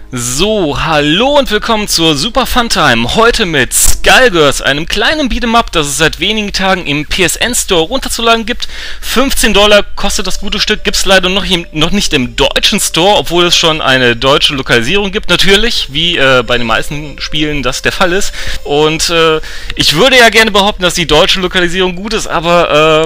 So, hallo und willkommen zur Super Funtime. Heute mit Skullgirls, einem kleinen Beat'em-up, das es seit wenigen Tagen im PSN Store runterzuladen gibt. $15 kostet das gute Stück, gibt es leider noch nicht im deutschen Store, obwohl es schon eine deutsche Lokalisierung gibt, natürlich, wie bei den meisten Spielen das der Fall ist. Und ich würde ja gerne behaupten, dass die deutsche Lokalisierung gut ist, aber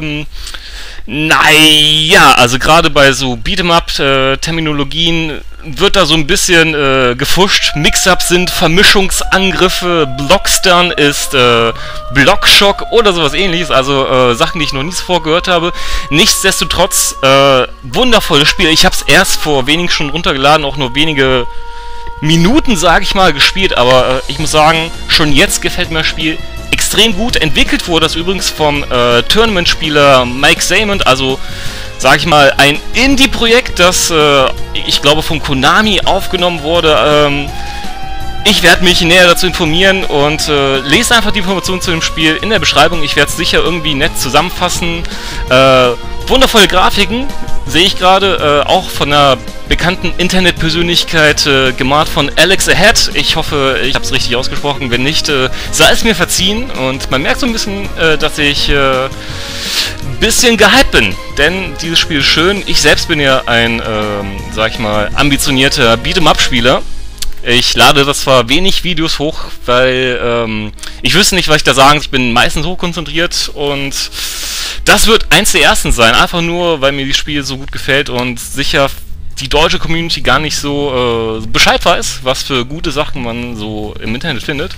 naja, also gerade bei so Beat'em-up-Terminologien wird da so ein bisschen gefuscht. Mix-Ups sind Vermischungsangriffe, Blockstun ist Blockschock oder sowas ähnliches, also Sachen, die ich noch nie zuvor gehört habe. Nichtsdestotrotz, wundervolles Spiel. Ich habe es erst vor wenigen Stunden runtergeladen, auch nur wenige Minuten, sage ich mal, gespielt, aber ich muss sagen, schon jetzt gefällt mir das Spiel extrem gut. Entwickelt wurde das übrigens vom Tournament-Spieler Mike Zaimond, also sag ich mal ein Indie-Projekt, das ich glaube von Konami aufgenommen wurde. Ich werde mich näher dazu informieren und lese einfach die Informationen zu dem Spiel in der Beschreibung. Ich werde es sicher irgendwie nett zusammenfassen. Wundervolle Grafiken sehe ich gerade, auch von einer bekannten Internetpersönlichkeit gemalt von Alex Ahead. Ich hoffe, ich habe es richtig ausgesprochen. Wenn nicht, sei es mir verziehen. Und man merkt so ein bisschen, dass ich bisschen gehypt bin. Denn dieses Spiel ist schön. Ich selbst bin ja ein, sag ich mal, ambitionierter Beat'em-up-Spieler. Ich lade das zwar wenig Videos hoch, weil ich wüsste nicht, was ich da sagen soll. Ich bin meistens hochkonzentriert und das wird eins der ersten sein. Einfach nur, weil mir das Spiel so gut gefällt und sicher die deutsche Community gar nicht so Bescheid weiß, was für gute Sachen man so im Internet findet.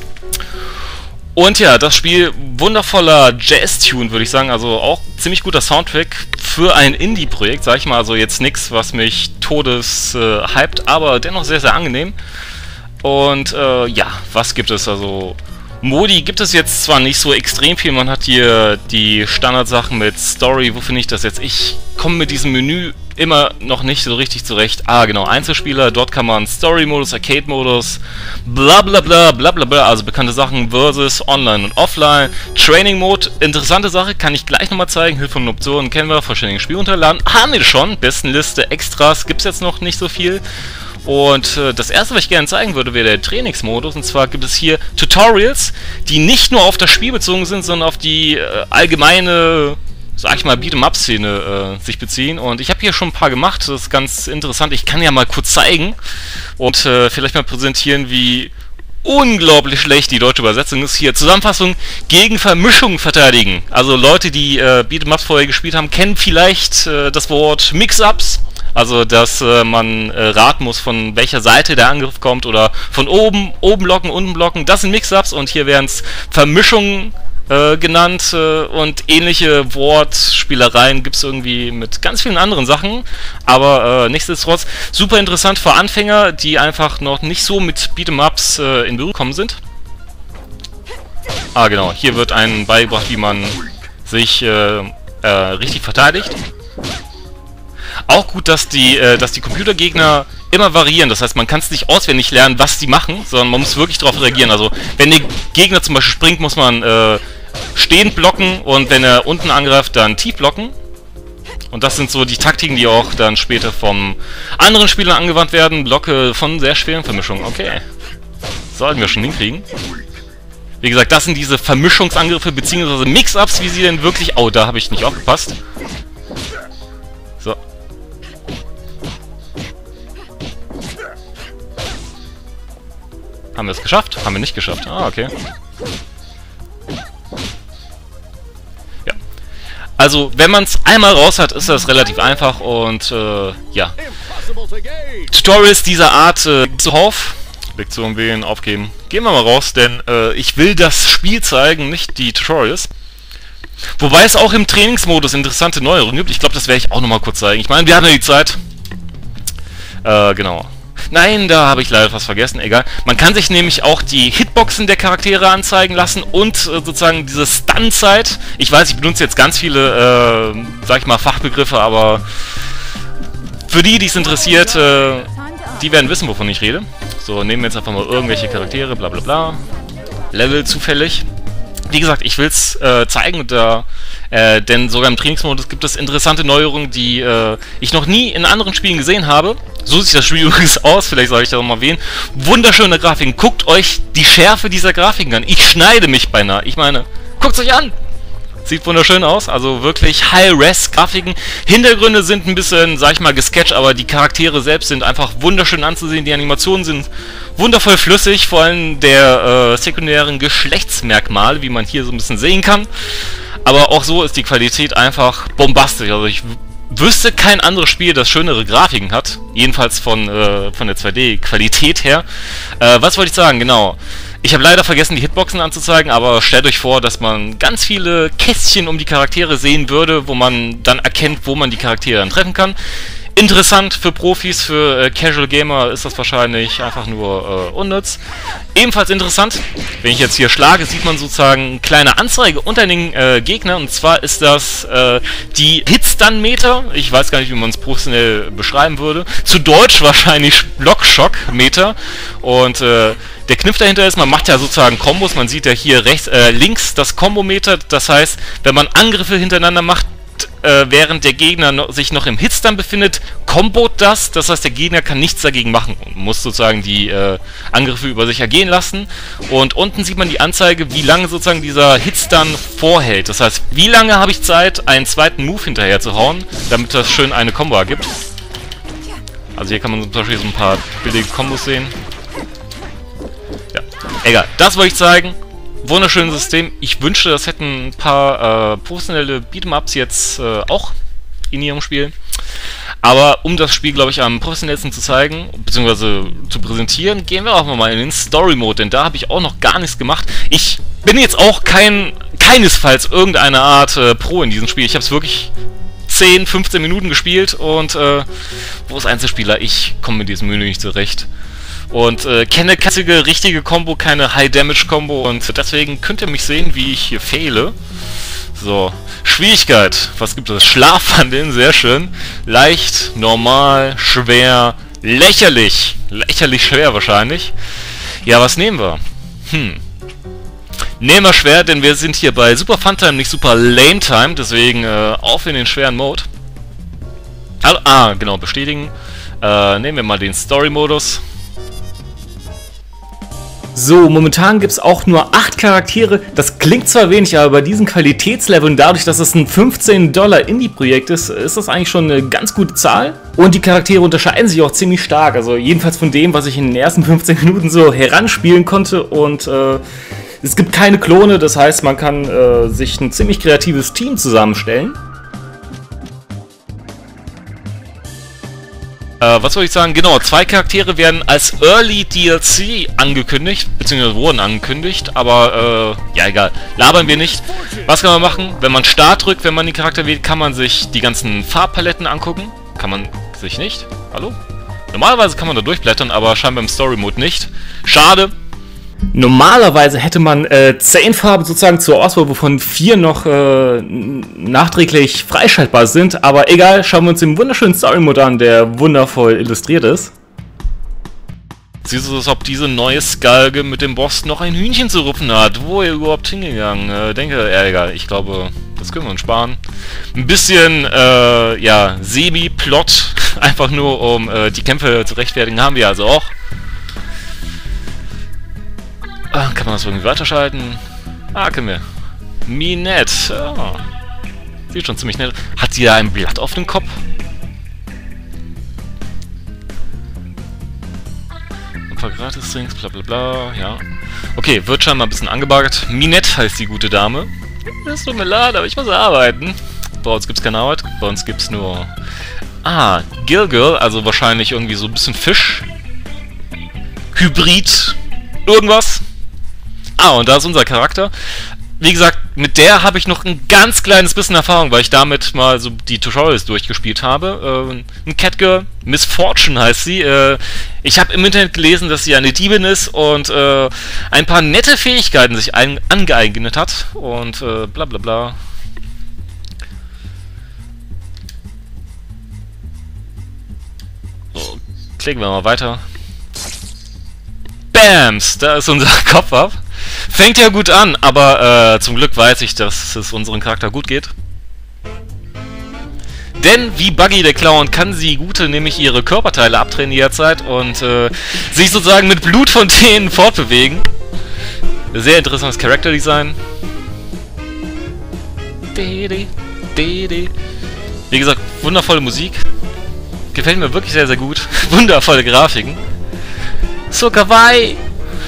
Und ja, das Spiel, wundervoller Jazz-Tune, würde ich sagen, also auch ziemlich guter Soundtrack für ein Indie-Projekt, sag ich mal, also jetzt nichts, was mich todes hypt, aber dennoch sehr, sehr angenehm. Und ja, was gibt es, also Modi gibt es jetzt zwar nicht so extrem viel, man hat hier die Standardsachen mit Story, wo finde ich das jetzt? Ich komme mit diesem Menü immer noch nicht so richtig zurecht. Ah, genau, Einzelspieler, dort kann man Story-Modus, Arcade-Modus, bla bla bla bla bla bla, also bekannte Sachen versus Online und Offline. Training-Mode, interessante Sache, kann ich gleich nochmal zeigen, Hilfe und Optionen kennen wir, vollständiges Spiel runterladen, haben wir schon, besten Liste, Extras, gibt es jetzt noch nicht so viel. Und das erste, was ich gerne zeigen würde, wäre der Trainingsmodus. Und zwar gibt es hier Tutorials, die nicht nur auf das Spiel bezogen sind, sondern auf die allgemeine, sag ich mal, Beat'em-up-Szene sich beziehen. Und ich habe hier schon ein paar gemacht, das ist ganz interessant. Ich kann ja mal kurz zeigen und vielleicht mal präsentieren, wie unglaublich schlecht die deutsche Übersetzung ist. Hier, Zusammenfassung, gegen Vermischung verteidigen. Also Leute, die Beat'em-ups vorher gespielt haben, kennen vielleicht das Wort Mix-Ups. Also, dass man raten muss, von welcher Seite der Angriff kommt oder von oben blocken, unten blocken. Das sind Mix-Ups und hier werden es Vermischungen genannt und ähnliche Wortspielereien gibt es irgendwie mit ganz vielen anderen Sachen. Aber nichtsdestotrotz super interessant für Anfänger, die einfach noch nicht so mit Beat'em-Ups in Berührung gekommen sind. Ah, genau. Hier wird einem beigebracht, wie man sich richtig verteidigt. Auch gut, dass die Computergegner immer variieren. Das heißt, man kann es nicht auswendig lernen, was die machen, sondern man muss wirklich darauf reagieren. Also, wenn der Gegner zum Beispiel springt, muss man stehend blocken und wenn er unten angreift, dann tief blocken. Und das sind so die Taktiken, die auch dann später vom anderen Spielern angewandt werden. Blocke von sehr schweren Vermischungen. Okay. Sollten wir schon hinkriegen. Wie gesagt, das sind diese Vermischungsangriffe, beziehungsweise Mix-Ups, wie sie denn wirklich... Oh, da habe ich nicht aufgepasst. So. Haben wir es geschafft? Haben wir nicht geschafft. Ah, okay. Ja. Also, wenn man es einmal raus hat, ist das relativ einfach und, ja. Tutorials dieser Art zuhauf. Lektion wählen, aufgeben. Gehen wir mal raus, denn ich will das Spiel zeigen, nicht die Tutorials. Wobei es auch im Trainingsmodus interessante Neuerungen gibt. Ich glaube, das werde ich auch nochmal kurz zeigen. Ich meine, wir haben ja die Zeit. Genau. Nein, da habe ich leider was vergessen, egal. Man kann sich nämlich auch die Hitboxen der Charaktere anzeigen lassen und sozusagen diese Stun-Zeit. Ich weiß, ich benutze jetzt ganz viele, sag ich mal, Fachbegriffe, aber für die, die es interessiert, die werden wissen, wovon ich rede. So, nehmen wir jetzt einfach mal irgendwelche Charaktere, bla bla bla. Level zufällig. Wie gesagt, ich will es zeigen, denn sogar im Trainingsmodus gibt es interessante Neuerungen, die ich noch nie in anderen Spielen gesehen habe. So sieht das Spiel übrigens aus, vielleicht soll ich das nochmal erwähnen. Wunderschöne Grafiken. Guckt euch die Schärfe dieser Grafiken an. Ich schneide mich beinahe. Ich meine, guckt euch an! Sieht wunderschön aus, also wirklich High-Res-Grafiken. Hintergründe sind ein bisschen, sag ich mal, gesketcht, aber die Charaktere selbst sind einfach wunderschön anzusehen. Die Animationen sind wundervoll flüssig, vor allem der sekundären Geschlechtsmerkmale, wie man hier so ein bisschen sehen kann. Aber auch so ist die Qualität einfach bombastisch. Also ich wüsste kein anderes Spiel, das schönere Grafiken hat. Jedenfalls von der 2D-Qualität her. Was wollte ich sagen? Genau. Ich habe leider vergessen, die Hitboxen anzuzeigen, aber stellt euch vor, dass man ganz viele Kästchen um die Charaktere sehen würde, wo man dann erkennt, wo man die Charaktere dann treffen kann. Interessant für Profis, für Casual Gamer ist das wahrscheinlich einfach nur unnütz. Ebenfalls interessant, wenn ich jetzt hier schlage, sieht man sozusagen eine kleine Anzeige unter den Gegnern. Und zwar ist das die Hitstun-Meter. Ich weiß gar nicht, wie man es professionell beschreiben würde. Zu Deutsch wahrscheinlich Blockschock-Meter. Und der Kniff dahinter ist, man macht ja sozusagen Kombos. Man sieht ja hier links das Kombometer. Das heißt, wenn man Angriffe hintereinander macht, während der Gegner sich noch im Hitstun befindet, kombot das. Das heißt, der Gegner kann nichts dagegen machen und muss sozusagen die Angriffe über sich ergehen lassen. Und unten sieht man die Anzeige, wie lange sozusagen dieser Hitstun vorhält. Das heißt, wie lange habe ich Zeit, einen zweiten Move hinterher zu hauen, damit das schön eine Combo ergibt. Also hier kann man zum Beispiel so ein paar billige Kombos sehen. Ja, egal. Das wollte ich zeigen. Wunderschönes System. Ich wünschte, das hätten ein paar professionelle Beat'em-Ups jetzt auch in ihrem Spiel. Aber um das Spiel, glaube ich, am professionellsten zu zeigen, beziehungsweise zu präsentieren, gehen wir auch mal in den Story-Mode, denn da habe ich auch noch gar nichts gemacht. Ich bin jetzt auch keinesfalls irgendeine Art Pro in diesem Spiel. Ich habe es wirklich 10, 15 Minuten gespielt und wo ist Einzelspieler? Ich komme mit diesem Menü nicht zurecht. Und keine klassische, richtige Combo, keine High-Damage-Combo und deswegen könnt ihr mich sehen, wie ich hier fehle. So, Schwierigkeit, was gibt es? Schlafwandeln, sehr schön. Leicht, normal, schwer, lächerlich. Lächerlich schwer wahrscheinlich. Ja, was nehmen wir? Nehmen wir schwer, denn wir sind hier bei Super Fun Time, nicht Super Lame Time, deswegen auf in den schweren Mode. Genau, bestätigen. Nehmen wir mal den Story-Modus. So, momentan gibt es auch nur 8 Charaktere. Das klingt zwar wenig, aber bei diesen Qualitätsleveln, dadurch, dass es ein $15 Indie-Projekt ist, ist das eigentlich schon eine ganz gute Zahl. Und die Charaktere unterscheiden sich auch ziemlich stark. Also jedenfalls von dem, was ich in den ersten 15 Minuten so heranspielen konnte. Und es gibt keine Klone, das heißt, man kann sich ein ziemlich kreatives Team zusammenstellen. Was soll ich sagen? Genau, 2 Charaktere werden als Early DLC angekündigt, beziehungsweise wurden angekündigt, aber ja egal, labern wir nicht. Was kann man machen? Wenn man Start drückt, wenn man den Charakter wählt, kann man sich die ganzen Farbpaletten angucken. Kann man sich nicht? Hallo? Normalerweise kann man da durchblättern, aber scheinbar im Story-Mode nicht. Schade. Normalerweise hätte man 10 Farben sozusagen zur Auswahl, wovon 4 noch nachträglich freischaltbar sind. Aber egal, schauen wir uns den wunderschönen Story-Mode an, der wundervoll illustriert ist. Siehst du, als ob diese neue Skalge mit dem Boss noch ein Hühnchen zu rupfen hat. Wo er überhaupt hingegangen? Denke, egal, ich glaube, das können wir uns sparen. Ein bisschen, ja, Semi-Plot, einfach nur um die Kämpfe zu rechtfertigen, haben wir also auch. Kann man das irgendwie weiterschalten? Können wir. Minette. Oh. Sieht schon ziemlich nett. Hat sie da ein Blatt auf dem Kopf? Ein paar Gratis-Drinks, bla bla bla, ja. Okay, wird scheinbar ein bisschen angebagert. Minette heißt die gute Dame. Es tut mir leid, aber ich muss arbeiten. Bei uns gibt's keine Arbeit. Bei uns gibt's nur... Gilgil, also wahrscheinlich irgendwie so ein bisschen Fisch. Hybrid. Irgendwas. Und da ist unser Charakter. Wie gesagt, mit der habe ich noch ein ganz kleines bisschen Erfahrung, weil ich damit mal so die Tutorials durchgespielt habe. Ein Catgirl, Miss Fortune heißt sie. Ich habe im Internet gelesen, dass sie eine Diebin ist und ein paar nette Fähigkeiten sich angeeignet hat. Und bla bla bla. So, klicken wir mal weiter. Bams! Da ist unser Kopf ab. Fängt ja gut an, aber zum Glück weiß ich, dass es unserem Charakter gut geht. Denn wie Buggy der Clown kann sie Gute nämlich ihre Körperteile abtrennen jederzeit und sich sozusagen mit Blutfontänen fortbewegen. Sehr interessantes Charakterdesign. Wie gesagt, wundervolle Musik. Gefällt mir wirklich sehr, sehr gut. Wundervolle Grafiken. So kawaii!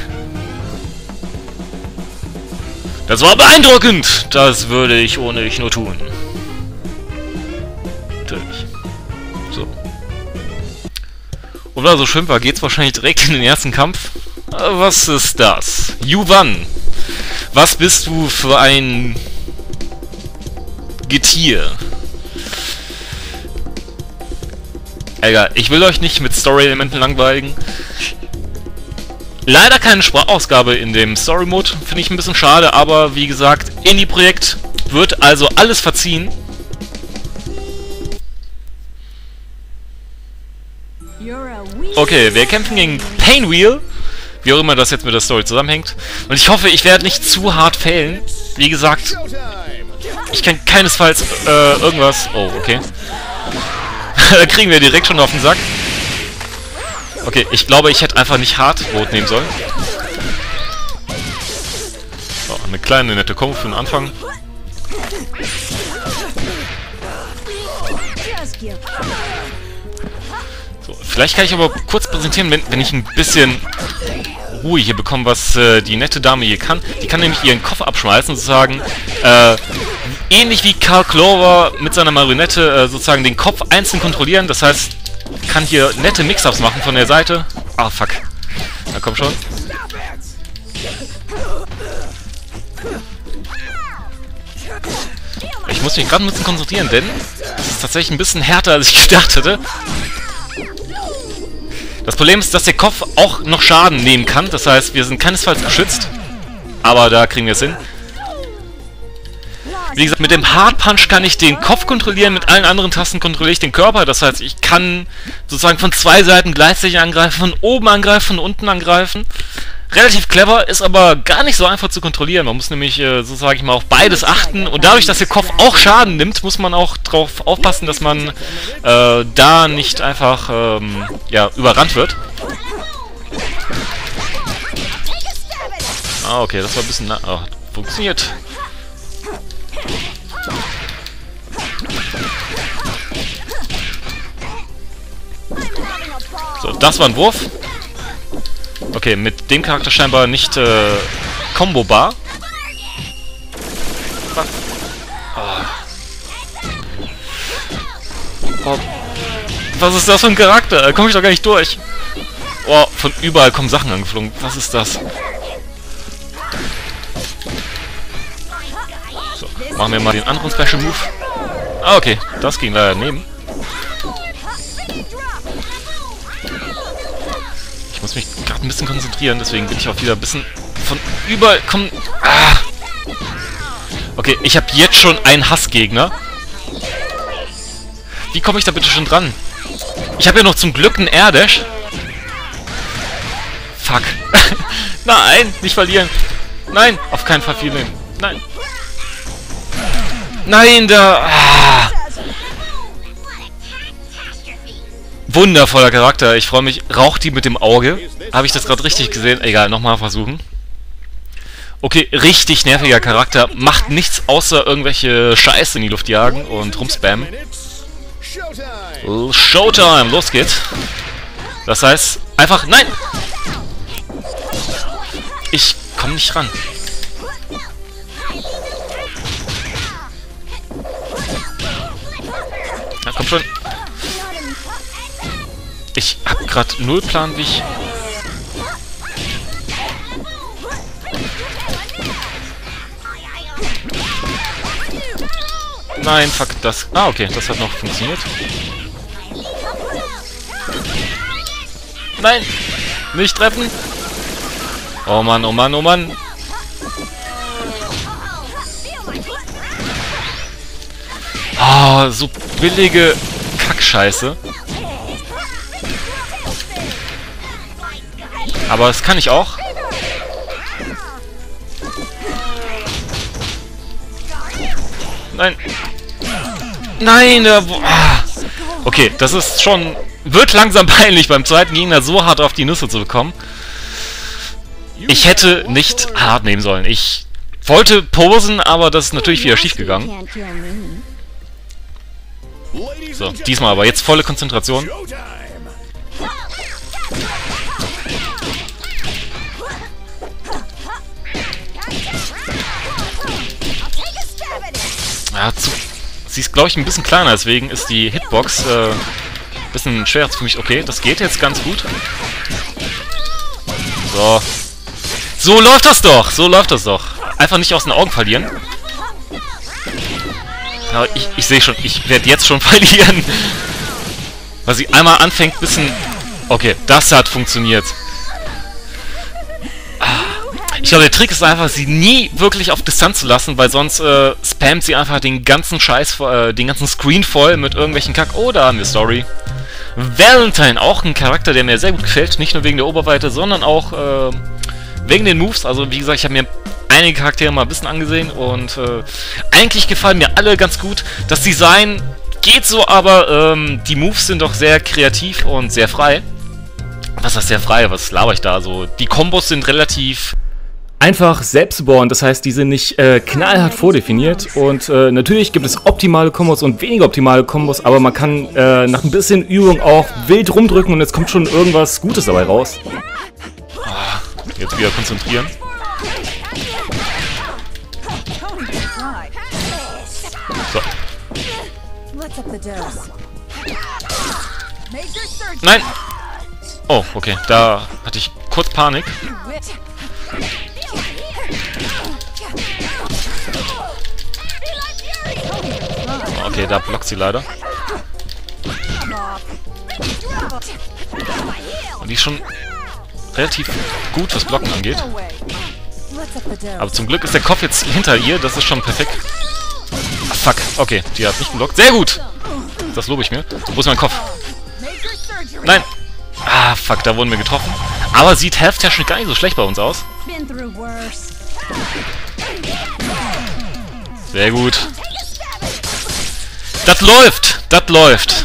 Das war beeindruckend! Das würde ich ohne dich nur tun. Natürlich. So. Und weil er so schön war, geht's wahrscheinlich direkt in den ersten Kampf. Was ist das? Yuvan! Was bist du für ein Getier? Egal, ich will euch nicht mit Story-Elementen langweilen. Leider keine Sprachausgabe in dem Story-Mode, finde ich ein bisschen schade, aber wie gesagt, Indie-Projekt wird also alles verziehen. Okay, wir kämpfen gegen Painwheel, wie auch immer das jetzt mit der Story zusammenhängt. Und ich hoffe, ich werde nicht zu hart failen. Wie gesagt, ich kann keinesfalls irgendwas... Oh, okay. Da kriegen wir direkt schon auf den Sack. Okay, ich glaube, ich hätte einfach nicht hart Rot nehmen sollen. So, eine kleine nette Kombo für den Anfang. So, vielleicht kann ich aber kurz präsentieren, wenn ich ein bisschen Ruhe hier bekomme, was die nette Dame hier kann. Die kann nämlich ihren Kopf abschmeißen, sozusagen, ähnlich wie Carl Clover mit seiner Marionette sozusagen den Kopf einzeln kontrollieren. Das heißt, kann hier nette Mix-Ups machen von der Seite. Ah, fuck. Na komm schon. Ich muss mich gerade ein bisschen konzentrieren, denn es ist tatsächlich ein bisschen härter, als ich gedacht hätte. Das Problem ist, dass der Kopf auch noch Schaden nehmen kann. Das heißt, wir sind keinesfalls geschützt. Aber da kriegen wir es hin. Wie gesagt, mit dem Hard Punch kann ich den Kopf kontrollieren, mit allen anderen Tasten kontrolliere ich den Körper. Das heißt, ich kann sozusagen von zwei Seiten gleichzeitig angreifen, von oben angreifen, von unten angreifen. Relativ clever, ist aber gar nicht so einfach zu kontrollieren. Man muss nämlich, so sage ich mal, auf beides achten. Und dadurch, dass der Kopf auch Schaden nimmt, muss man auch darauf aufpassen, dass man da nicht einfach ja, überrannt wird. Ah, okay, das war ein bisschen... Oh, funktioniert. So, das war ein Wurf. Okay, mit dem Charakter scheinbar nicht combobar. Oh. Was ist das für ein Charakter? Da komme ich doch gar nicht durch. Oh, von überall kommen Sachen angeflogen. Was ist das? So, machen wir mal den anderen Special Move. Ah, okay. Das ging leider daneben. Ich muss mich gerade ein bisschen konzentrieren, deswegen bin ich auch wieder ein bisschen von überall kommen. Ah. Okay, ich habe jetzt schon einen Hassgegner. Wie komme ich da bitte schon dran? Ich habe ja noch zum Glück einen Air-Dash. Fuck. Nein, nicht verlieren. Nein, auf keinen Fall viel nehmen. Nein. Nein, da... Ah. Wundervoller Charakter. Ich freue mich. Raucht die mit dem Auge? Habe ich das gerade richtig gesehen? Egal, nochmal versuchen. Okay, richtig nerviger Charakter. Macht nichts außer irgendwelche Scheiße in die Luft jagen und rumspammen. Showtime! Los geht's. Das heißt, einfach... Nein! Ich komme nicht ran. Na, komm schon. Ich hab grad null Plan, wie ich... Nein, fuck, das... Ah, okay, das hat noch funktioniert. Nein! Nicht treffen! Oh Mann, oh Mann, oh Mann! Oh, so billige Kackscheiße. Aber das kann ich auch. Nein. Nein, okay, das ist schon... Wird langsam peinlich, beim zweiten Gegner so hart auf die Nüsse zu bekommen. Ich hätte nicht hart nehmen sollen. Ich wollte posen, aber das ist natürlich wieder schief gegangen. So, diesmal aber jetzt volle Konzentration. Ja, sie ist, glaube ich, ein bisschen kleiner, deswegen ist die Hitbox ein bisschen schwer für mich. Okay, das geht jetzt ganz gut. So. So läuft das doch! So läuft das doch. Einfach nicht aus den Augen verlieren. Aber ich sehe schon, ich werde jetzt schon verlieren. Weil sie einmal anfängt, ein bisschen... Okay, das hat funktioniert. Ich glaube, der Trick ist einfach, sie nie wirklich auf Distanz zu lassen, weil sonst spammt sie einfach den ganzen Scheiß, den ganzen Screen voll mit irgendwelchen Kack. Oh, da haben wir Story. Valentine, auch ein Charakter, der mir sehr gut gefällt. Nicht nur wegen der Oberweite, sondern auch wegen den Moves. Also, wie gesagt, ich habe mir einige Charaktere mal ein bisschen angesehen und eigentlich gefallen mir alle ganz gut. Das Design geht so, aber die Moves sind doch sehr kreativ und sehr frei. Was ist sehr frei? Was laber ich da? So, die Kombos sind relativ... einfach selbstborn, das heißt, die sind nicht knallhart vordefiniert und natürlich gibt es optimale Kombos und weniger optimale Kombos, aber man kann nach ein bisschen Übung auch wild rumdrücken und jetzt kommt schon irgendwas Gutes dabei raus. Jetzt wieder konzentrieren. So. Nein! Oh, okay, da hatte ich kurz Panik. Okay, da blockt sie leider. Und die ist schon relativ gut, was Blocken angeht. Aber zum Glück ist der Kopf jetzt hinter ihr, das ist schon perfekt. Ah, fuck, okay, die hat nicht geblockt. Sehr gut! Das lobe ich mir. Wo ist mein Kopf? Nein! Ah, fuck, da wurden wir getroffen. Aber sieht health-technisch gar nicht so schlecht bei uns aus. Sehr gut. Das läuft! Das läuft!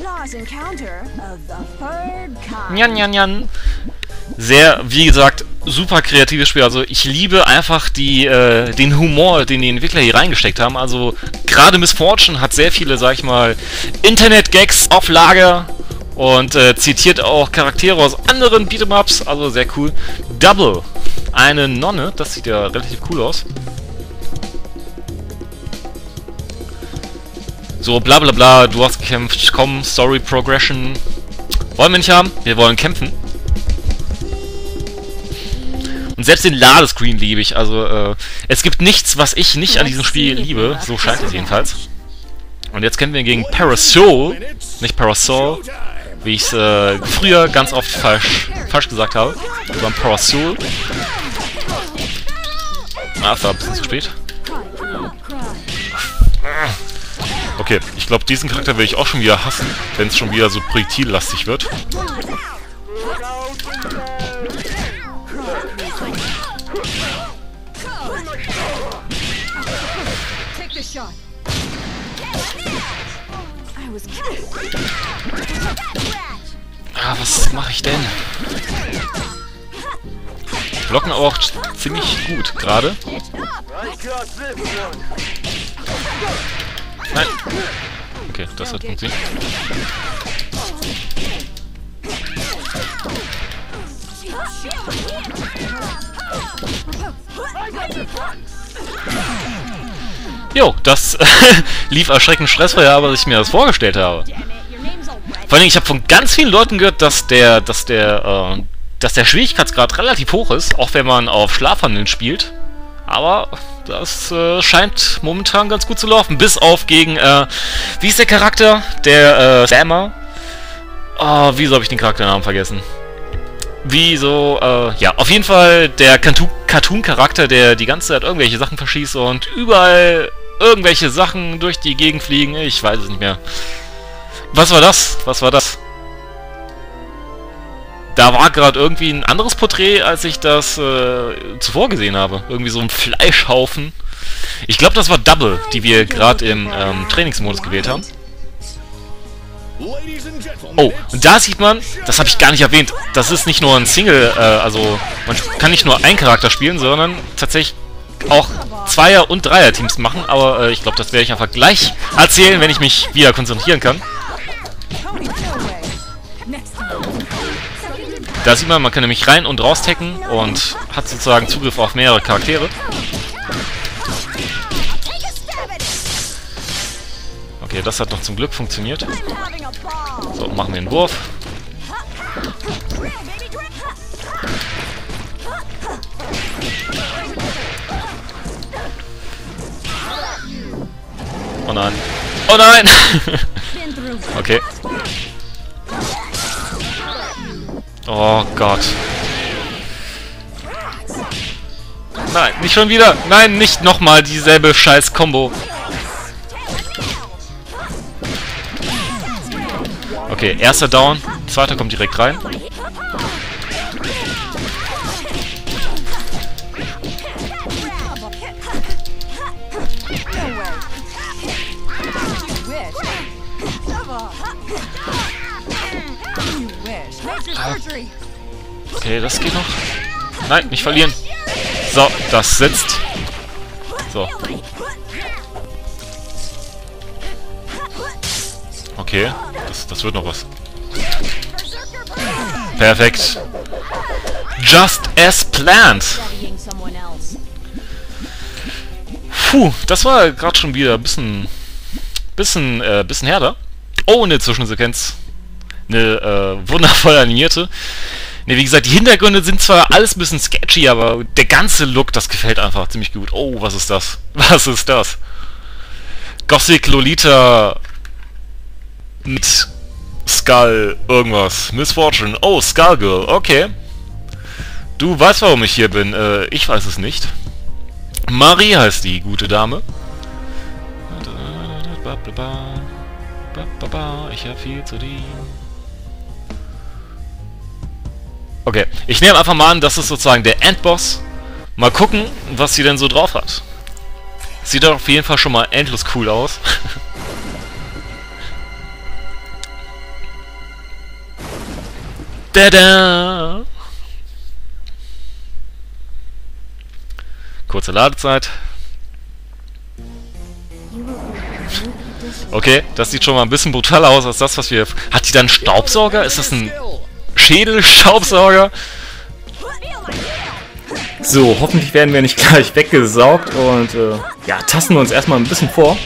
Njan, njan, njan. Sehr, wie gesagt, super kreatives Spiel. Also ich liebe einfach den Humor, den die Entwickler hier reingesteckt haben. Also gerade Miss Fortune hat sehr viele, sag ich mal, Internet-Gags auf Lager und zitiert auch Charaktere aus anderen Beat'em-Ups. Also sehr cool. Double. Eine Nonne, das sieht ja relativ cool aus. So, bla bla bla, du hast gekämpft, komm, Story Progression. Wollen wir nicht haben? Wir wollen kämpfen. Und selbst den Ladescreen liebe ich, also es gibt nichts, was ich nicht an diesem Spiel liebe, so scheint es jedenfalls. Und jetzt kämpfen wir gegen Parasol, nicht Parasol, wie ich es früher ganz oft falsch gesagt habe. Das war Parasol. Ah, das war ein bisschen zu spät. Okay, ich glaube, diesen Charakter will ich auch schon wieder hassen, wenn es schon wieder so projektillastig wird. Ah, was mache ich denn? Blocken auch ziemlich gut gerade. Nein. Okay, das hat funktioniert. Jo, das lief erschreckend stressfrei, aber als ich mir das vorgestellt habe. Vor allem, ich habe von ganz vielen Leuten gehört, dass der Schwierigkeitsgrad relativ hoch ist, auch wenn man auf Schlafwandeln spielt. Aber das scheint momentan ganz gut zu laufen. Bis auf gegen, wie ist der Charakter? Der, Sammer. Oh, wieso habe ich den Charakternamen vergessen? Wieso, ja, auf jeden Fall der Cartoon-Charakter, der die ganze Zeit irgendwelche Sachen verschießt und überall irgendwelche Sachen durch die Gegend fliegen. Ich weiß es nicht mehr. Was war das? Was war das? Da war gerade irgendwie ein anderes Porträt, als ich das zuvor gesehen habe. Irgendwie so ein Fleischhaufen. Ich glaube, das war Double, die wir gerade im Trainingsmodus gewählt haben. Oh, und da sieht man, das habe ich gar nicht erwähnt, das ist nicht nur ein Single, also man kann nicht nur einen Charakter spielen, sondern tatsächlich auch Zweier- und Dreier-Teams machen, aber ich glaube, das werde ich einfach gleich erzählen, wenn ich mich wieder konzentrieren kann. Da sieht man, man kann nämlich rein und raus tacken und hat sozusagen Zugriff auf mehrere Charaktere. Okay, das hat doch zum Glück funktioniert. So, machen wir einen Wurf. Oh nein. Oh nein! Okay. Oh Gott. Nein, nicht schon wieder. Nein, nicht nochmal dieselbe Scheiß-Kombo. Okay, erster Down. Zweiter kommt direkt rein. Okay, das geht noch. Nein, nicht verlieren. So, das sitzt. So. Okay, das wird noch was. Perfekt. Just as planned. Puh, das war gerade schon wieder ein bisschen härter. Oh, eine Zwischensequenz. Eine wundervoll animierte. Ne, wie gesagt, die Hintergründe sind zwar alles ein bisschen sketchy, aber der ganze Look, das gefällt einfach ziemlich gut. Oh, was ist das? Was ist das? Gothic Lolita mit Skull irgendwas. Miss Fortune. Oh, Skullgirl. Okay. Du weißt, warum ich hier bin. Ich weiß es nicht. Marie heißt die gute Dame. Ich habe viel zu dienen. Okay, ich nehme einfach mal an, das ist sozusagen der Endboss. Mal gucken, was sie denn so drauf hat. Sieht doch auf jeden Fall schon mal endlos cool aus. Tada! Kurze Ladezeit. Okay, das sieht schon mal ein bisschen brutaler aus als das, was wir... Hat die dann einen Staubsauger? Ist das ein Schädelstaubsauger? So, hoffentlich werden wir nicht gleich weggesaugt und ja, tasten wir uns erstmal ein bisschen vor.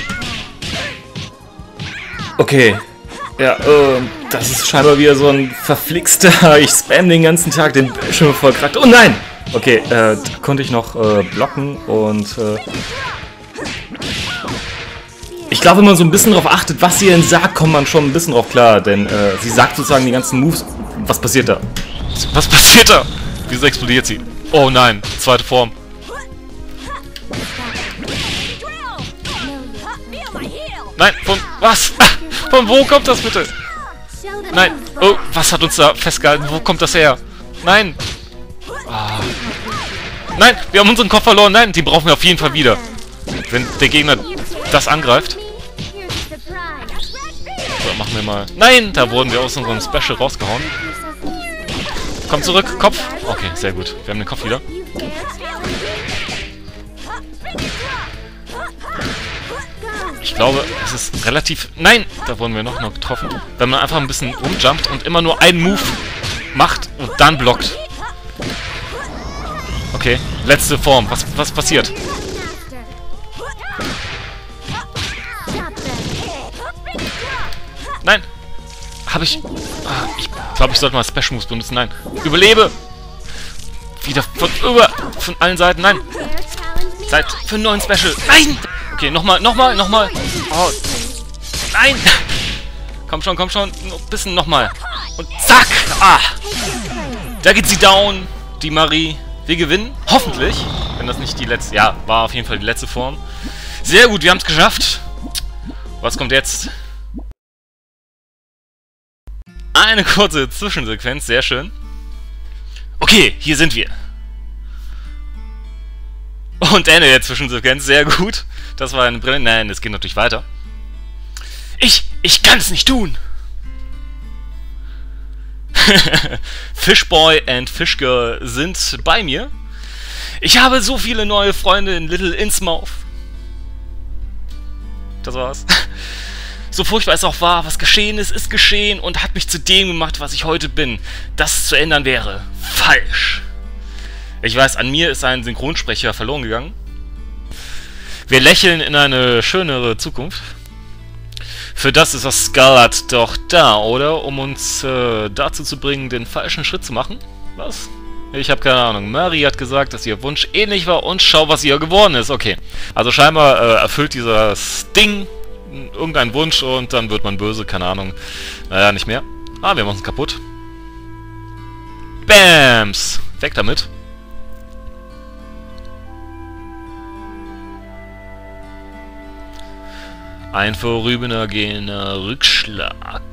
Okay. Ja, das ist scheinbar wieder so ein verflixter, ich spam den ganzen Tag den Bildschirm voll krackt. Oh nein! Okay, da konnte ich noch blocken und ich glaube, wenn man so ein bisschen darauf achtet, was sie denn sagt, kommt man schon ein bisschen drauf klar, denn sie sagt sozusagen die ganzen Moves. Was passiert da? Was passiert da? Wieso explodiert sie? Oh nein, zweite Form. Nein, von was? Von wo kommt das bitte? Nein, oh, was hat uns da festgehalten? Wo kommt das her? Nein. Oh. Nein, wir haben unseren Kopf verloren. Nein, die brauchen wir auf jeden Fall wieder. Wenn der Gegner das angreift. So, machen wir mal... Nein, da wurden wir aus unserem Special rausgehauen. Komm zurück, Kopf. Okay, sehr gut. Wir haben den Kopf wieder. Ich glaube, es ist relativ... Nein, da wurden wir noch getroffen. Wenn man einfach ein bisschen rumjumpt und immer nur einen Move macht und dann blockt. Okay, letzte Form. Was passiert? Nein! Habe ich... Ah, ich glaube, ich sollte mal Special Moves benutzen. Nein. Überlebe! Wieder von allen Seiten. Nein! Zeit für einen neuen Special. Nein! Okay, nochmal. Oh. Nein! Komm schon. Ein bisschen nochmal. Und zack! Ah! Da geht sie down. Die Marie. Wir gewinnen. Hoffentlich. Wenn das nicht die letzte... Ja, war auf jeden Fall die letzte Form. Sehr gut, wir haben es geschafft. Was kommt jetzt? Eine kurze Zwischensequenz, sehr schön. Okay, hier sind wir. Und Ende der Zwischensequenz, sehr gut. Das war eine Brille. Nein, es geht natürlich weiter. Ich kann es nicht tun! Fishboy and Fishgirl sind bei mir. Ich habe so viele neue Freunde in Little Innsmouth. Das war's. So furchtbar es auch war, was geschehen ist geschehen und hat mich zu dem gemacht, was ich heute bin. Das zu ändern wäre falsch. Ich weiß, an mir ist ein Synchronsprecher verloren gegangen. Wir lächeln in eine schönere Zukunft. Für das ist das Scarlet doch da, oder? Um uns dazu zu bringen, den falschen Schritt zu machen. Was? Ich habe keine Ahnung. Mary hat gesagt, dass ihr Wunsch ähnlich war und schau, was ihr geworden ist. Okay. Also scheinbar erfüllt dieses Ding irgendeinen Wunsch und dann wird man böse. Keine Ahnung. Naja, nicht mehr. Ah, wir machen es kaputt. Bams! Weg damit. Ein vorübergehender Rückschlag.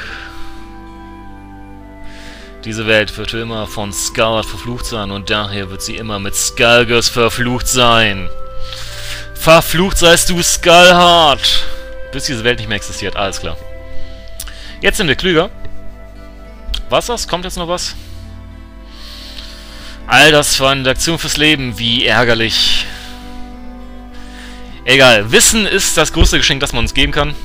Diese Welt wird für immer von Scarlet verflucht sein und daher wird sie immer mit Skullgirls verflucht sein. Verflucht seist du, Skullheart! Bis diese Welt nicht mehr existiert, alles klar. Jetzt sind wir klüger. Was das? Kommt jetzt noch was? All das war eine Aktion fürs Leben, wie ärgerlich. Egal, Wissen ist das größte Geschenk, das man uns geben kann.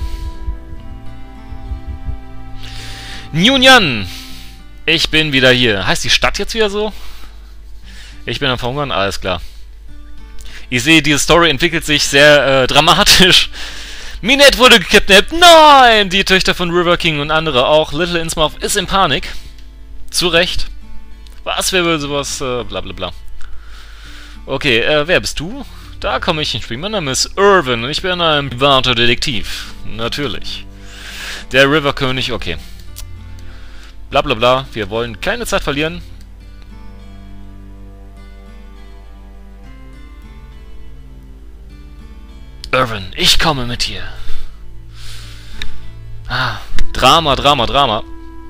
Nunyan! Ich bin wieder hier. Heißt die Stadt jetzt wieder so? Ich bin am Verhungern? Alles klar. Ich sehe, diese Story entwickelt sich sehr dramatisch. Minette wurde gekidnappt. Nein! Die Töchter von River King und andere auch. Little Innsmouth ist in Panik. Zu Recht. Was, wer will sowas? Bla bla bla. Okay, wer bist du? Da komme ich ins Spiel. Mein Name ist Irvin und ich bin ein privater Detektiv. Natürlich. Der River König, okay. Bla bla bla. Wir wollen keine Zeit verlieren. Irvin, ich komme mit dir. Ah, Drama, Drama, Drama.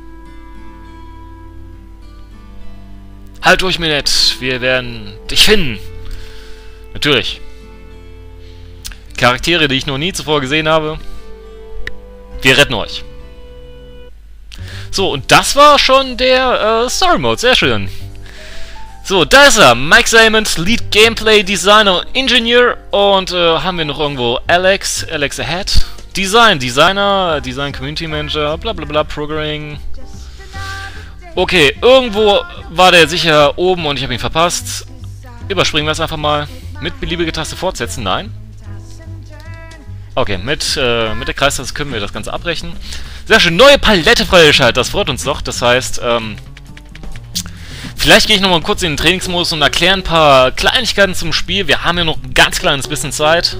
Halt durch, Minette. Wir werden dich finden. Natürlich. Charaktere, die ich noch nie zuvor gesehen habe. Wir retten euch. So, und das war schon der Story Mode. Sehr schön. So, da ist er. Mike Simons, Lead Gameplay Designer, Engineer. Und haben wir noch irgendwo Alex Ahead. Designer, Design Community Manager, bla bla bla, Programming. Okay, irgendwo war der sicher oben und ich habe ihn verpasst. Überspringen wir es einfach mal. Mit beliebiger Taste fortsetzen? Nein. Okay, mit der Kreistaste können wir das Ganze abbrechen. Sehr schön, neue Palette freigeschaltet, das freut uns doch. Das heißt, vielleicht gehe ich nochmal kurz in den Trainingsmodus und erkläre ein paar Kleinigkeiten zum Spiel. Wir haben ja noch ein ganz kleines bisschen Zeit.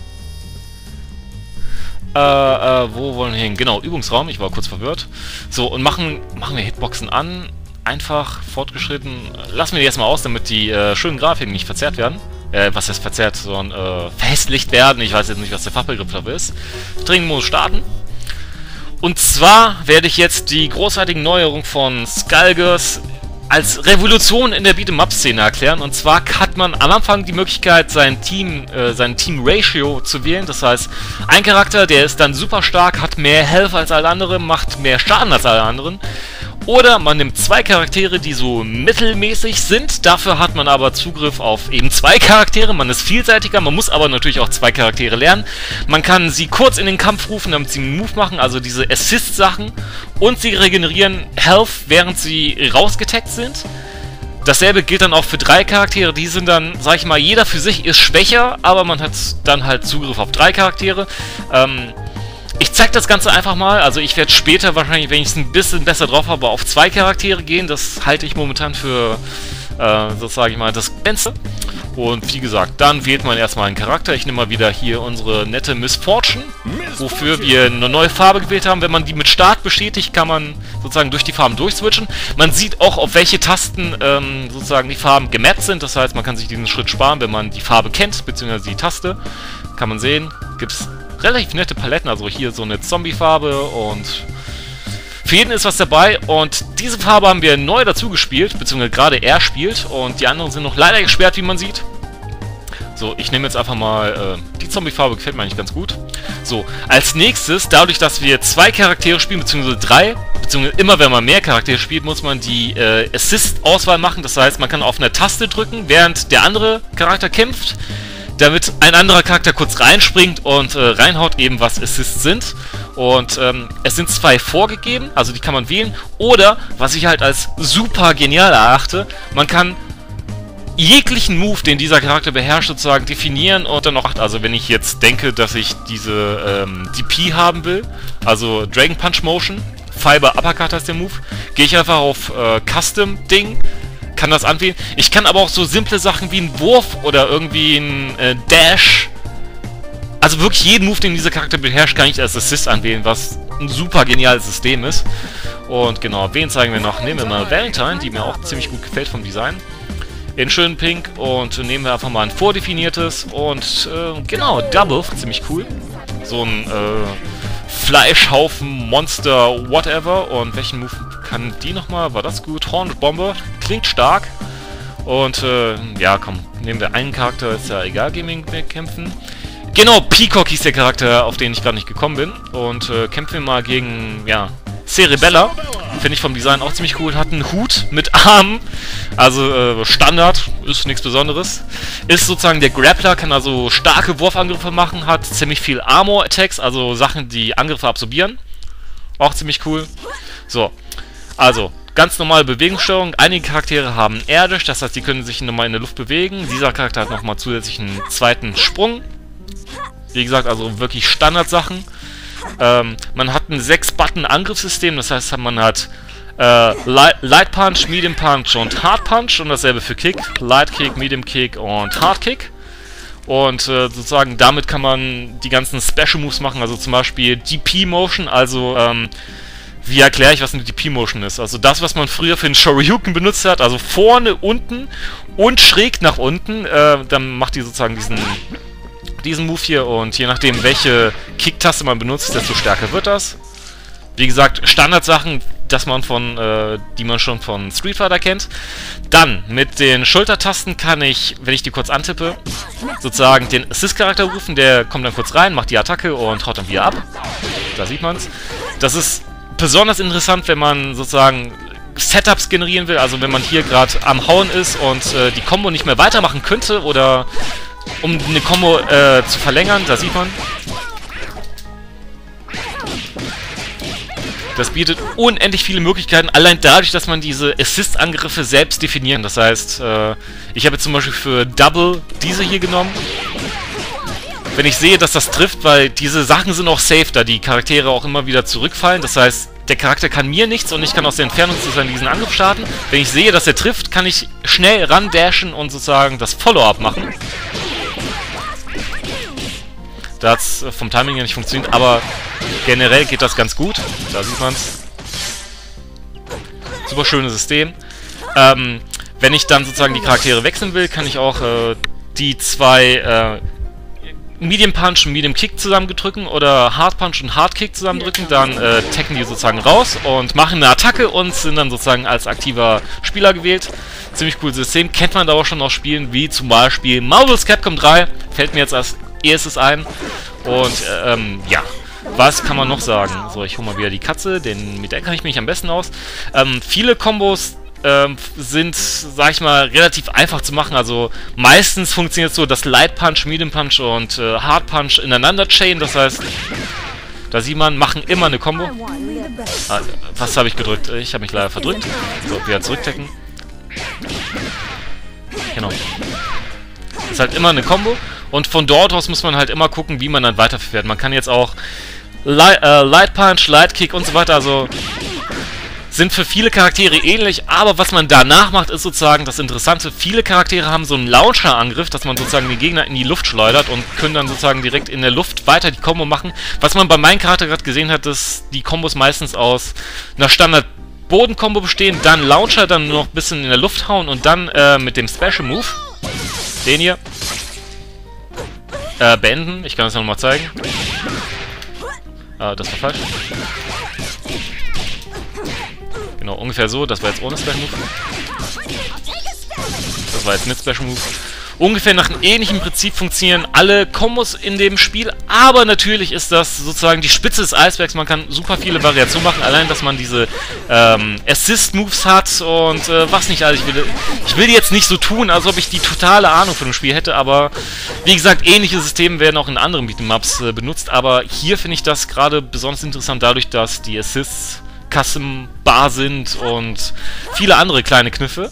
Wo wollen wir hin? Genau, Übungsraum, ich war kurz verwirrt. So, und machen wir Hitboxen an. Einfach fortgeschritten. Lassen wir die erstmal aus, damit die schönen Grafiken nicht verzerrt werden. Was heißt verzerrt, sondern verhässlicht werden. Ich weiß jetzt nicht, was der Fachbegriff dafür ist. Trainingsmodus starten. Und zwar werde ich jetzt die großartigen Neuerungen von Skullgirls als Revolution in der Beat'em-up-Szene erklären. Und zwar hat man am Anfang die Möglichkeit, sein Team-Ratio zu wählen. Das heißt, ein Charakter, der ist dann super stark, hat mehr Health als alle anderen, macht mehr Schaden als alle anderen. Oder man nimmt zwei Charaktere, die so mittelmäßig sind. Dafür hat man aber Zugriff auf eben zwei Charaktere. Man ist vielseitiger, man muss aber natürlich auch zwei Charaktere lernen. Man kann sie kurz in den Kampf rufen, damit sie einen Move machen, also diese Assist-Sachen. Und sie regenerieren Health, während sie rausgetaggt sind. Dasselbe gilt dann auch für drei Charaktere. Die sind dann, sag ich mal, jeder für sich ist schwächer, aber man hat dann halt Zugriff auf drei Charaktere. Ich zeige das Ganze einfach mal, also ich werde später wahrscheinlich, wenn ich es ein bisschen besser drauf habe, auf zwei Charaktere gehen. Das halte ich momentan für, so sage ich mal, das Beste. Und wie gesagt, dann wählt man erstmal einen Charakter. Ich nehme mal wieder hier unsere nette Miss Fortune, wofür wir eine neue Farbe gewählt haben. Wenn man die mit Start bestätigt, kann man sozusagen durch die Farben durchswitchen. Man sieht auch, auf welche Tasten sozusagen die Farben gemappt sind. Das heißt, man kann sich diesen Schritt sparen, wenn man die Farbe kennt, beziehungsweise die Taste. Kann man sehen, gibt es relativ nette Paletten, also hier so eine Zombie-Farbe und für jeden ist was dabei und diese Farbe haben wir neu dazu gespielt, beziehungsweise gerade er spielt und die anderen sind noch leider gesperrt, wie man sieht. So, ich nehme jetzt einfach mal, die Zombie-Farbe gefällt mir eigentlich ganz gut. So, als nächstes, dadurch, dass wir 2 Charaktere spielen, beziehungsweise 3, beziehungsweise immer wenn man mehr Charaktere spielt, muss man die Assist-Auswahl machen. Das heißt, man kann auf eine Taste drücken, während der andere Charakter kämpft, damit ein anderer Charakter kurz reinspringt und reinhaut, eben was Assists sind. Und es sind 2 vorgegeben, also die kann man wählen. Oder, was ich halt als super genial erachte, man kann jeglichen Move, den dieser Charakter beherrscht, sozusagen definieren und dann noch, also wenn ich jetzt denke, dass ich diese DP haben will, also Dragon Punch Motion, Fiber Uppercut heißt der Move, gehe ich einfach auf Custom Ding, kann das anwählen. Ich kann aber auch so simple Sachen wie einen Wurf oder irgendwie einen Dash, also wirklich jeden Move, den dieser Charakter beherrscht, kann ich als Assist anwählen, was ein super geniales System ist. Und genau, wen zeigen wir noch? Nehmen wir mal Valentine, die mir auch ziemlich gut gefällt vom Design. In schön pink und nehmen wir einfach mal ein vordefiniertes und genau, Double, ziemlich cool. So ein Fleischhaufen, Monster, whatever. Und welchen Move kann die nochmal? War das gut? Hornet Bomber, klingt stark. Und ja, komm, nehmen wir einen Charakter, ist ja egal, gegen wir kämpfen. Genau, Peacock hieß der Charakter, auf den ich gerade nicht gekommen bin. Und kämpfen wir mal gegen, ja, Cerebella. Finde ich vom Design auch ziemlich cool. Hat einen Hut mit Armen. Also Standard. Ist nichts Besonderes. Ist sozusagen der Grappler. Kann also starke Wurfangriffe machen. Hat ziemlich viel Armor-Attacks. Also Sachen, die Angriffe absorbieren. Auch ziemlich cool. So. Also, ganz normale Bewegungssteuerung. Einige Charaktere haben Air-Dash. Das heißt, die können sich nochmal in der Luft bewegen. Dieser Charakter hat nochmal zusätzlich einen zweiten Sprung. Wie gesagt, also wirklich Standardsachen. Man hat ein 6-Button-Angriffssystem, das heißt, man hat Light Punch, Medium Punch und Hard Punch und dasselbe für Kick. Light Kick, Medium Kick und Hard Kick. Und sozusagen damit kann man die ganzen Special Moves machen, also zum Beispiel DP Motion, also wie erkläre ich, was eine DP Motion ist? Also das, was man früher für den Shoryuken benutzt hat, also vorne, unten und schräg nach unten, dann macht die sozusagen diesen Move hier und je nachdem, welche Kick-Taste man benutzt, desto stärker wird das. Wie gesagt, Standardsachen, die man schon von Street Fighter kennt. Dann, mit den Schultertasten kann ich, wenn ich die kurz antippe, sozusagen den Assist-Charakter rufen, der kommt dann kurz rein, macht die Attacke und haut dann wieder ab. Da sieht man's. Das ist besonders interessant, wenn man sozusagen Setups generieren will, also wenn man hier gerade am Hauen ist und die Combo nicht mehr weitermachen könnte oder um eine Combo zu verlängern, da sieht man. Das bietet unendlich viele Möglichkeiten, allein dadurch, dass man diese Assist-Angriffe selbst definieren. Das heißt, ich habe zum Beispiel für Double diese hier genommen. Wenn ich sehe, dass das trifft, weil diese Sachen sind auch safe, da die Charaktere auch immer wieder zurückfallen. Das heißt, der Charakter kann mir nichts und ich kann aus der Entfernung sozusagen diesen Angriff starten. Wenn ich sehe, dass er trifft, kann ich schnell randashen und sozusagen das Follow-up machen. Da hat es vom Timing her nicht funktioniert, aber generell geht das ganz gut. Da sieht man es. Super schönes System. Wenn ich dann sozusagen die Charaktere wechseln will, kann ich auch die zwei Medium Punch und Medium Kick zusammendrücken oder Hard Punch und Hard Kick zusammendrücken. Dann tacken die sozusagen raus und machen eine Attacke und sind dann sozusagen als aktiver Spieler gewählt. Ziemlich cooles System. Kennt man da auch schon aus Spielen wie zum Beispiel Marvel's Capcom 3. Fällt mir jetzt als erstes ein. Und ja, was kann man noch sagen? So, ich hole mal wieder die Katze, denn mit der kann ich mich am besten aus. Viele Kombos sind, sag ich mal, relativ einfach zu machen. Also meistens funktioniert es so, dass Light Punch, Medium Punch und Hard Punch ineinander chainen. Das heißt, da sieht man, machen immer eine Combo. Was habe ich gedrückt? Ich habe mich leider verdrückt. So, wieder zurückdecken. Genau. Das ist halt immer eine Combo. Und von dort aus muss man halt immer gucken, wie man dann weiterfährt. Man kann jetzt auch Light Punch, Light Kick und so weiter, also sind für viele Charaktere ähnlich, aber was man danach macht, ist sozusagen das Interessante. Viele Charaktere haben so einen Launcher-Angriff, dass man sozusagen den Gegner in die Luft schleudert und können dann sozusagen direkt in der Luft weiter die Combo machen. Was man bei meinem Charakter gerade gesehen hat, dass die Kombos meistens aus einer Standard-Boden-Kombo bestehen, dann Launcher, dann nur noch ein bisschen in der Luft hauen und dann mit dem Special Move, den hier, beenden. Ich kann das nochmal zeigen. Das war falsch. Genau, ungefähr so. Das war jetzt ohne Special Move. Das war jetzt mit Special Move. ungefähr nach einem ähnlichen Prinzip funktionieren alle Kombos in dem Spiel, aber natürlich ist das sozusagen die Spitze des Eisbergs. Man kann super viele Variationen machen, allein, dass man diese Assist-Moves hat und was nicht alles. Ich will die jetzt nicht so tun, als ob ich die totale Ahnung von dem Spiel hätte, aber wie gesagt, ähnliche Systeme werden auch in anderen Beat'em-Ups benutzt, aber hier finde ich das gerade besonders interessant dadurch, dass die Assists custom-bar sind und viele andere kleine Kniffe.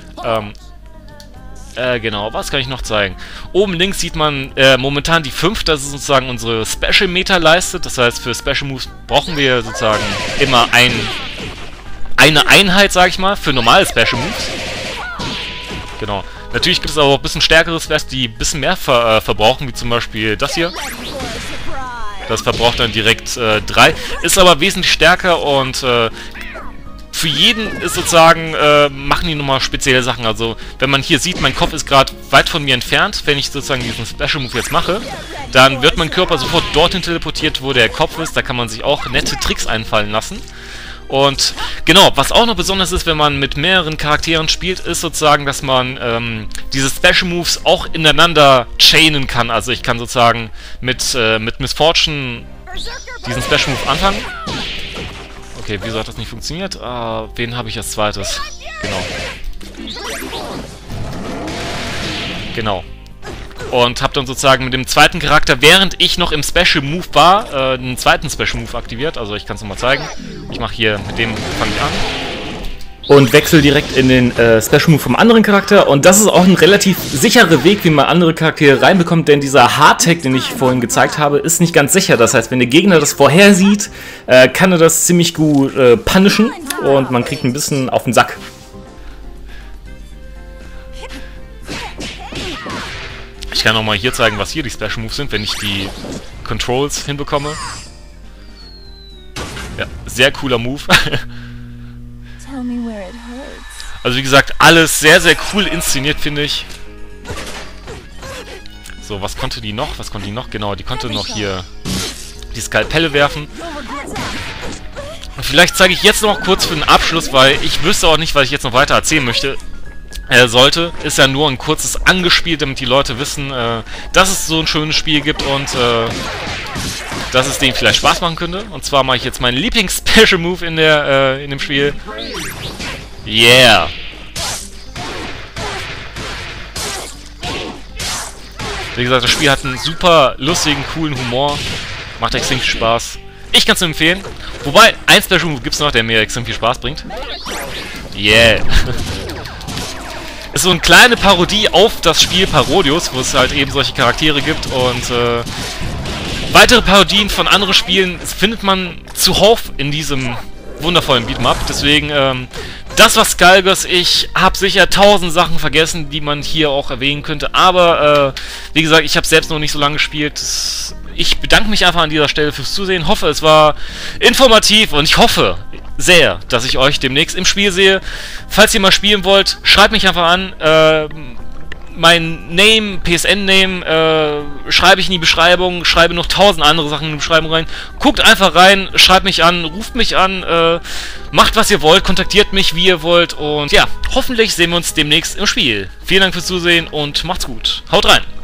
Genau, was kann ich noch zeigen? Oben links sieht man momentan die 5, das ist sozusagen unsere Special-Meter-Leiste. Das heißt, für Special Moves brauchen wir sozusagen immer eine Einheit, sag ich mal, für normale Special Moves. Genau. Natürlich gibt es aber auch ein bisschen stärkere Specials, die ein bisschen mehr verbrauchen, wie zum Beispiel das hier. Das verbraucht dann direkt 3, ist aber wesentlich stärker und für jeden ist sozusagen, machen die nochmal spezielle Sachen. Also, wenn man hier sieht, mein Kopf ist gerade weit von mir entfernt, wenn ich sozusagen diesen Special Move jetzt mache, dann wird mein Körper sofort dorthin teleportiert, wo der Kopf ist. Da kann man sich auch nette Tricks einfallen lassen. Und genau, was auch noch besonders ist, wenn man mit mehreren Charakteren spielt, ist sozusagen, dass man diese Special Moves auch ineinander chainen kann. Also ich kann sozusagen mit Miss Fortune diesen Special Move anfangen. Okay, wieso hat das nicht funktioniert? Wen habe ich als zweites? Genau. Und habe dann sozusagen mit dem zweiten Charakter, während ich noch im Special Move war, einen zweiten Special Move aktiviert. Also ich kann es nochmal zeigen. Ich mache hier, mit dem fange ich an. Und wechsle direkt in den Special Move vom anderen Charakter. Und das ist auch ein relativ sicherer Weg, wie man andere Charaktere reinbekommt, denn dieser Hardtag, den ich vorhin gezeigt habe, ist nicht ganz sicher. Das heißt, wenn der Gegner das vorhersieht, kann er das ziemlich gut punishen und man kriegt ein bisschen auf den Sack. Ich kann auch mal hier zeigen, was hier die Special Moves sind, wenn ich die Controls hinbekomme. Ja, sehr cooler Move. Also wie gesagt, alles sehr, sehr cool inszeniert, finde ich. So, was konnte die noch? Was konnte die noch? Genau, die konnte noch hier die Skalpelle werfen. Und vielleicht zeige ich jetzt noch kurz für den Abschluss, weil ich wüsste auch nicht, was ich jetzt noch weiter erzählen möchte. Sollte, ist ja nur ein kurzes Angespielt, damit die Leute wissen, dass es so ein schönes Spiel gibt und dass es denen vielleicht Spaß machen könnte. Und zwar mache ich jetzt meinen Lieblings-Special-Move in dem Spiel. Yeah! Wie gesagt, das Spiel hat einen super lustigen, coolen Humor. Macht extrem viel Spaß. Ich kann es nur empfehlen. Wobei, ein Special-Move gibt es noch, der mir extrem viel Spaß bringt. Yeah! Ist so eine kleine Parodie auf das Spiel Parodius, wo es halt eben solche Charaktere gibt und weitere Parodien von anderen Spielen findet man zuhauf in diesem wundervollen Beat'em-Up. Deswegen, das war Skalgos. Ich habe sicher 1000 Sachen vergessen, die man hier auch erwähnen könnte, aber wie gesagt, ich habe selbst noch nicht so lange gespielt. Ich bedanke mich einfach an dieser Stelle fürs Zusehen, hoffe, es war informativ und ich hoffe sehr, dass ich euch demnächst im Spiel sehe. Falls ihr mal spielen wollt, schreibt mich einfach an. Mein Name, PSN-Name, schreibe ich in die Beschreibung, schreibe noch 1000 andere Sachen in die Beschreibung rein. Guckt einfach rein, schreibt mich an, ruft mich an, macht was ihr wollt, kontaktiert mich, wie ihr wollt und ja, hoffentlich sehen wir uns demnächst im Spiel. Vielen Dank fürs Zusehen und macht's gut. Haut rein!